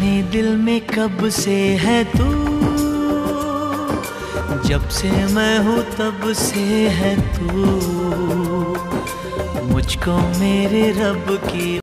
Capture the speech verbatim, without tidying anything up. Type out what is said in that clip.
जाने दिल में कब से है तू, जब से मैं हूँ तब से है तू, मुझको मेरे रब की